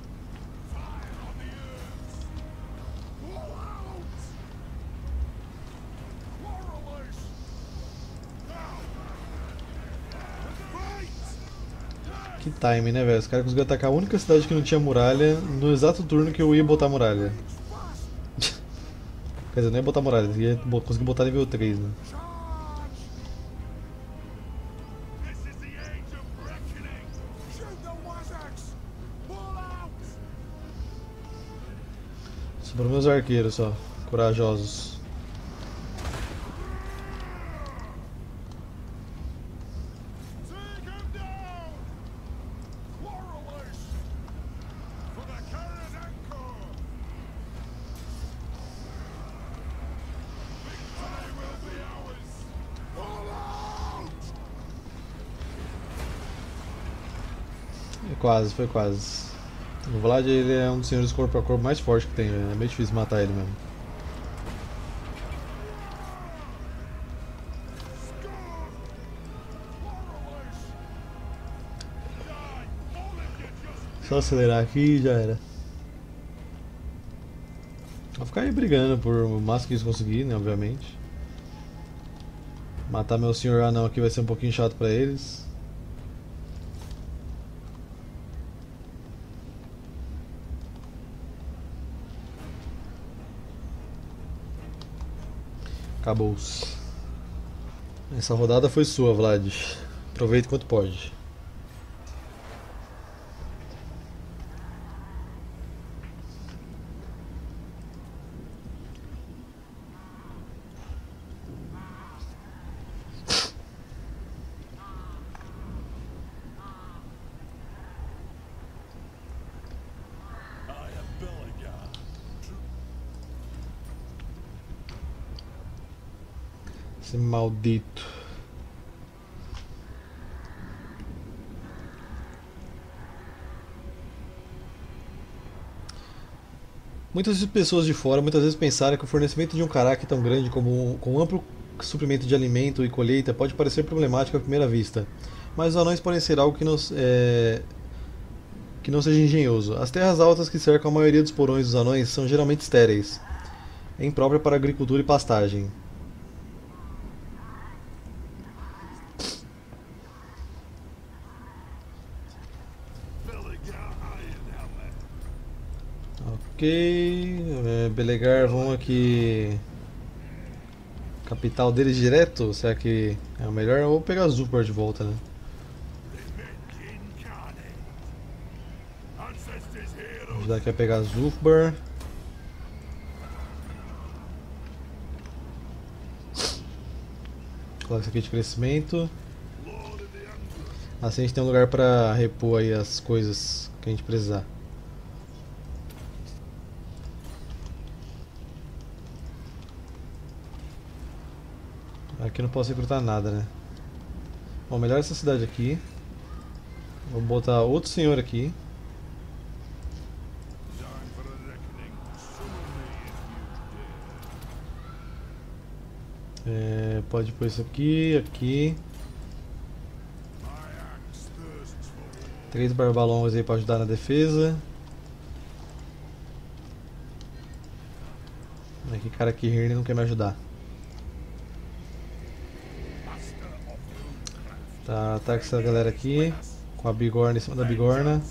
Que time, né, velho? Os caras conseguiram atacar a única cidade que não tinha muralha no exato turno que eu ia botar muralha. Quer dizer, não ia botar muralha, ia conseguir botar nível três, né? Sobrou meus arqueiros só, corajosos. Quase, foi quase. O Vlad ele é um dos senhores corpo a corpo mais fortes que tem, é meio difícil matar ele mesmo. Só acelerar aqui e já era. Vou ficar aí brigando por o máximo que eles conseguirem, né, obviamente. Matar meu senhor anão aqui vai ser um pouquinho chato pra eles. Acabou-se. Essa rodada foi sua, Vlad. Aproveita enquanto pode. Esse maldito. Muitas pessoas de fora muitas vezes pensaram que o fornecimento de um caraque tão grande como um, com um amplo suprimento de alimento e colheita pode parecer problemático à primeira vista, mas os anões podem ser algo que não, é, que não seja engenhoso. As terras altas que cercam a maioria dos porões dos anões são geralmente estéreis, impróprias para agricultura e pastagem. Ok, é, Belegar, vamos aqui. Capital deles direto? Será que é o melhor? Ou pegar Zupar de volta, né? Vamos ajudar aqui a pegar Zupar. Coloca isso aqui de crescimento. Assim a gente tem um lugar para repor aí as coisas que a gente precisar. Aqui não posso recrutar nada, né? Bom, melhor essa cidade aqui. Vou botar outro senhor aqui. É, pode pôr isso aqui, aqui. Três barbalongos aí para ajudar na defesa. Aqui, cara, aqui Hirne não quer me ajudar. Tá, ataca essa galera aqui. Com a bigorna em cima da bigorna.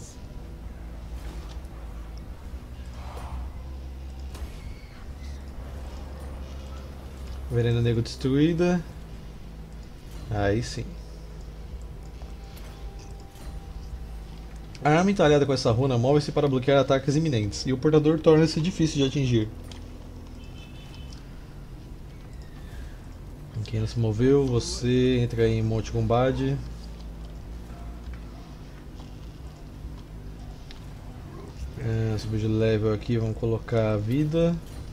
Verenda Negro destruída. Aí sim. A arma entalhada com essa runa move-se para bloquear ataques iminentes, e o portador torna-se difícil de atingir. Quem não se moveu, você entra aí em Monte Gumbad. É, subir de level aqui, vamos colocar a vida.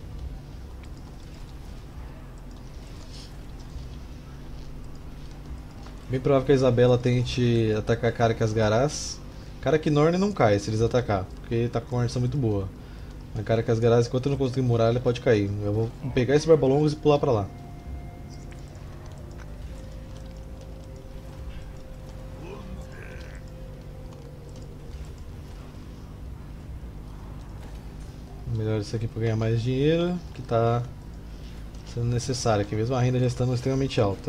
Bem provável que a Isabela tente atacar Carakas Garaz. Karak-Norn não cai se eles atacar, porque tá com uma armação muito boa. Mas Carakas Garaz, enquanto eu não conseguir muralha, pode cair. Eu vou pegar esse Barbalongos e pular pra lá. Melhor isso aqui para ganhar mais dinheiro, que está sendo necessário aqui, mesmo a renda já estando extremamente alta.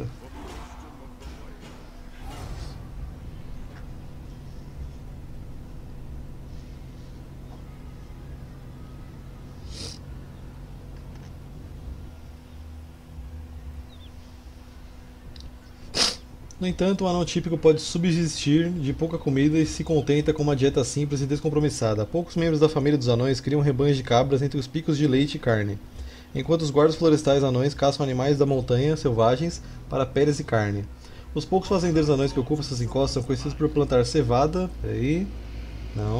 No entanto, o anão típico pode subsistir de pouca comida e se contenta com uma dieta simples e descompromissada. Poucos membros da família dos anões criam rebanhos de cabras entre os picos de leite e carne, enquanto os guardas florestais anões caçam animais da montanha selvagens para peles e carne. Os poucos fazendeiros anões que ocupam essas encostas são conhecidos por plantar cevada. Peraí. Não.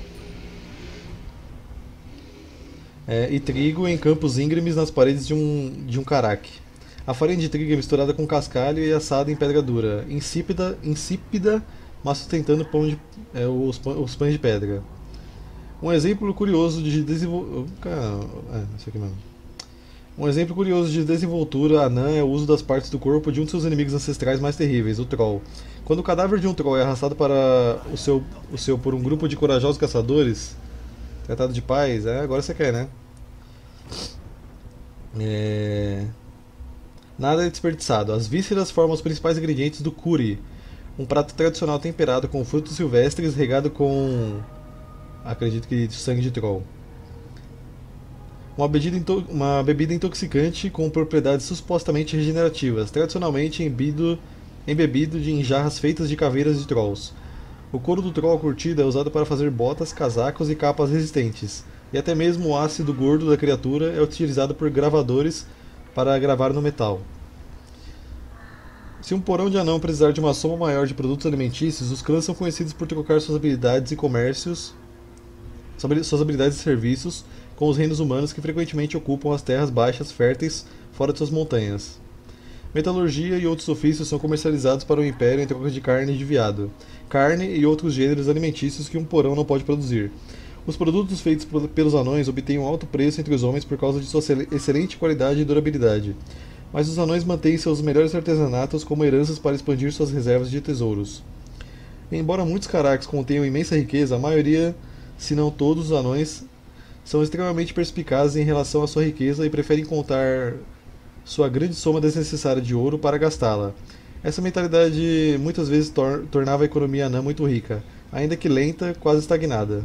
É, e trigo em campos íngremes nas paredes de um, de um caraque. A farinha de trigo é misturada com cascalho e assada em pedra dura, insípida, insípida mas sustentando pão de, é, os, os pães de pedra. Um exemplo curioso de desenvoltura. É, isso aqui mesmo. Um exemplo curioso de desenvoltura anã é o uso das partes do corpo de um de seus inimigos ancestrais mais terríveis, o Troll. Quando o cadáver de um Troll é arrastado para o seu, o seu por um grupo de corajosos caçadores, tratado de paz, é, agora você quer, né? É... Nada é desperdiçado. As vísceras formam os principais ingredientes do curry, um prato tradicional temperado com frutos silvestres regado com, acredito que, sangue de troll. Uma bebida, into... uma bebida intoxicante com propriedades supostamente regenerativas, tradicionalmente embebido, embebido de em jarras feitas de caveiras de trolls. O couro do troll curtido é usado para fazer botas, casacos e capas resistentes, e até mesmo o ácido gordo da criatura é utilizado por gravadores para gravar no metal. Se um porão de anão precisar de uma soma maior de produtos alimentícios, os clãs são conhecidos por trocar suas habilidades e comércios, suas habilidades e serviços, com os reinos humanos que frequentemente ocupam as terras baixas férteis fora de suas montanhas. Metalurgia e outros ofícios são comercializados para o Império em troca de carne de veado, carne e outros gêneros alimentícios que um porão não pode produzir. Os produtos feitos pelos anões obtêm um alto preço entre os homens por causa de sua excelente qualidade e durabilidade, mas os anões mantêm seus melhores artesanatos como heranças para expandir suas reservas de tesouros. Embora muitos caraques contenham imensa riqueza, a maioria, se não todos os anões, são extremamente perspicazes em relação à sua riqueza e preferem contar sua grande soma desnecessária de ouro para gastá-la. Essa mentalidade muitas vezes tor tornava a economia anã muito rica, ainda que lenta, quase estagnada.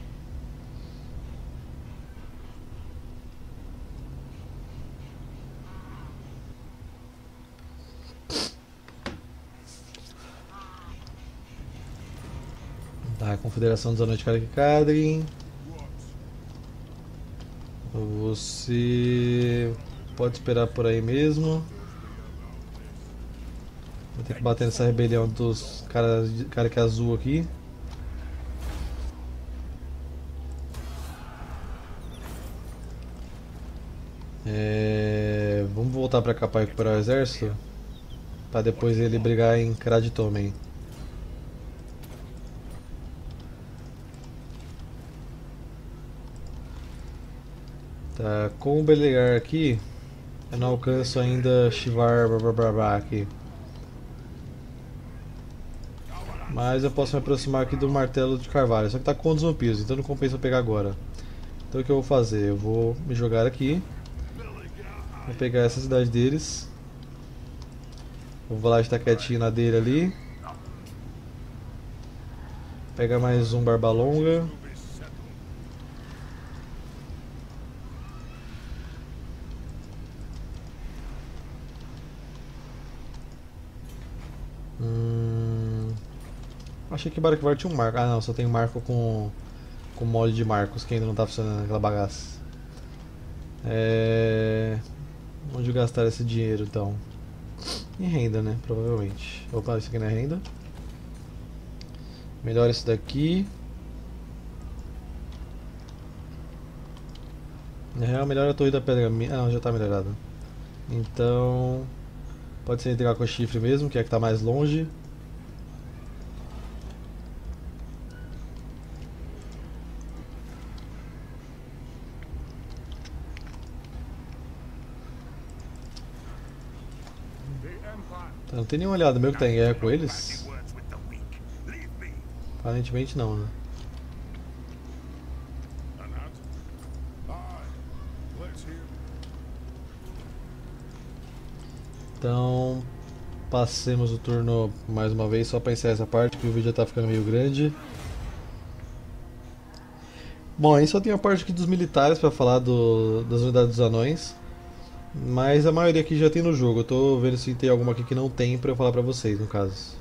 Tá, Confederação dos Anões de Karak-Kadrin. Você pode esperar por aí mesmo. Vou ter que bater nessa rebelião dos caras cara que é azul aqui. É, vamos voltar pra cá para recuperar o exército, para depois ele brigar em Kraditomen. Tá, com o Belegar aqui, eu não alcanço ainda Shivar Brabra aqui. Mas eu posso me aproximar aqui do Martelo de Carvalho, só que tá com os vampiros, então não compensa eu pegar agora. Então o que eu vou fazer? Eu vou me jogar aqui. Vou pegar essa cidade deles. Vou lá estar quietinho na dele ali. Pegar mais um Barbalonga. Hum... Achei que Barakvar tinha um marco. Ah não, só tem um marco com, com molde de marcos que ainda não tá funcionando aquela bagaça. É... Onde gastar esse dinheiro então? Em renda, né? Provavelmente. Opa, isso aqui não é renda. Melhor isso daqui. Na real, melhor a torre da pedra. mi- Ah, não, já tá melhorada. Então. Pode ser integrar com o chifre mesmo, que é a que tá mais longe. Tá, não tem nenhum aliado meu que tá em guerra com eles? Aparentemente não, né? Então, passemos o turno mais uma vez só para encerrar essa parte, que o vídeo já tá ficando meio grande. Bom, aí só tem a parte aqui dos militares para falar do, das unidades dos anões, mas a maioria aqui já tem no jogo. Eu tô vendo se tem alguma aqui que não tem para eu falar para vocês, no caso.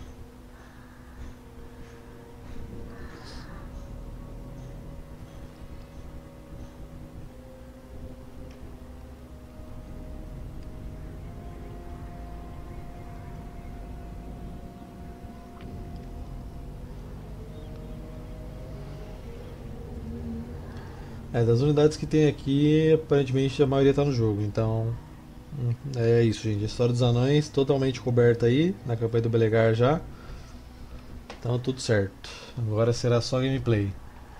É, das unidades que tem aqui, aparentemente a maioria tá no jogo, então hum, é isso, gente. A história dos anões totalmente coberta aí, na campanha do Belegar já. Então tudo certo. Agora será só gameplay.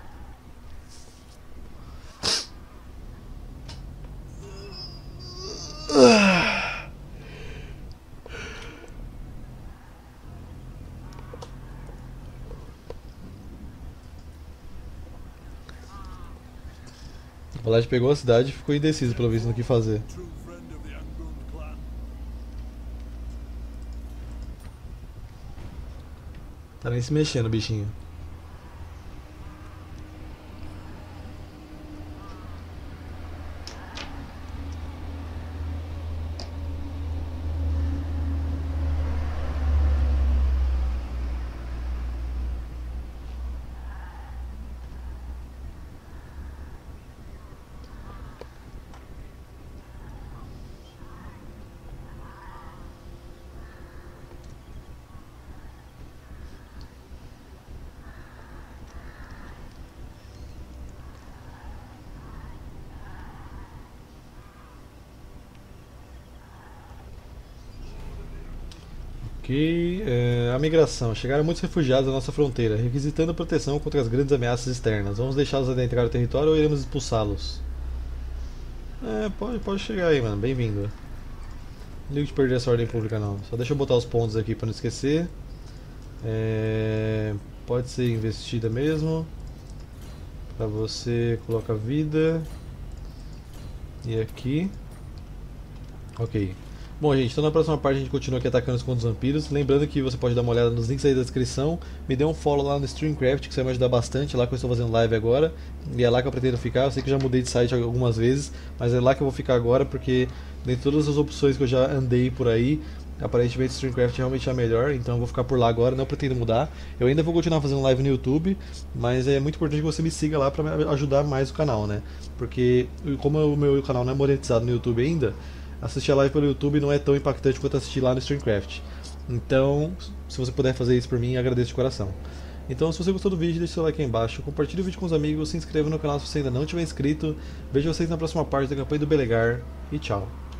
O Vlad pegou a cidade e ficou indeciso pelo visto no que fazer. Tá nem se mexendo, bichinho. Ok, é, a migração. Chegaram muitos refugiados à nossa fronteira, requisitando proteção contra as grandes ameaças externas. Vamos deixá-los adentrar o território ou iremos expulsá-los? É, pode, pode chegar aí, mano. Bem-vindo. Não ligo de perder essa ordem pública, não. Só deixa eu botar os pontos aqui pra não esquecer. É, pode ser investida mesmo. Pra você, coloca vida. E aqui. Ok. Bom, gente, então na próxima parte a gente continua aqui atacando os contos vampiros. Lembrando que você pode dar uma olhada nos links aí da descrição. Me dê um follow lá no Streamcraft, que você vai me ajudar bastante. É lá que eu estou fazendo live agora. E é lá que eu pretendo ficar. Eu sei que eu já mudei de site algumas vezes, mas é lá que eu vou ficar agora, porque dentre todas as opções que eu já andei por aí, aparentemente o Streamcraft realmente é a melhor. Então eu vou ficar por lá agora, não pretendo mudar. Eu ainda vou continuar fazendo live no YouTube, mas é muito importante que você me siga lá para ajudar mais o canal, né? Porque como o meu canal não é monetizado no YouTube ainda, assistir a live pelo YouTube não é tão impactante quanto assistir lá no Streamcraft. Então, se você puder fazer isso por mim, agradeço de coração. Então, se você gostou do vídeo, deixe seu like aí embaixo, compartilhe o vídeo com os amigos, se inscreva no canal se você ainda não tiver inscrito. Vejo vocês na próxima parte da campanha do Belegar e tchau.